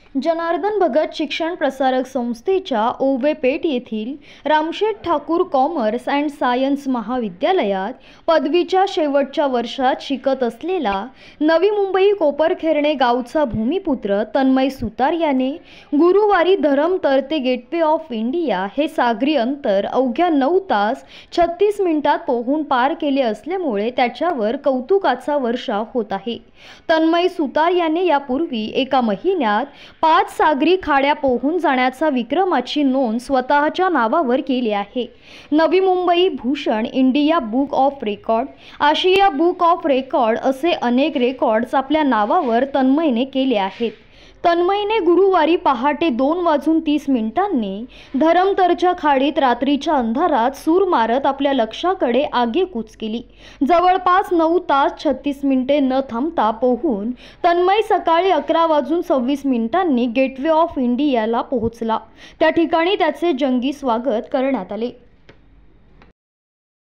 जनार्दन भगत शिक्षण प्रसारक संस्थेच्या ओवे पेठ येथील Ramsheth Thakur commerce and science महाविद्यालयात पदवीच्या शेवटच्या वर्षात शिकत असलेला नवी मुंबई कोपरखेरणे गावचा भूमिपुत्र तन्मय सुतार याने गुरुवारी धरम तरते गेटवे ऑफ इंडिया हे सागरी अंतर अवघ्या 9 तास 36 मिनिटात पोहून पार केले असल्यामुळे त्याच्यावर कौतुकाचा वर्षाव होत आहे। तन्मय सुतार याने यापूर्वी एका महिन्यात 5 सागरी खाड्या पोहून जाण्याचा विक्रमाची नोंद स्वतःच्या नावावर केली आहे। Navi Mumbai Bhushan, India book of record, Asia book of record असे अनेक रेकॉर्ड्स आपल्या नावावर तन्मयने केले आहेत। तन्मयने गुरुवारी पहाटे 2:30 धरमतरच्या खाडीत रात्रीच्या अंधारात सूर मारत आपल्या लक्ष्याकडे आगेकूच केली। जवळपास 9 तास 36 मिनिटे न थांबता पोहून तन्मय सकाळी 11:26 गेटवे ऑफ इंडियाला पोहोचला। त्या ठिकाणी त्याचे जंगी स्वागत करण्यात आले।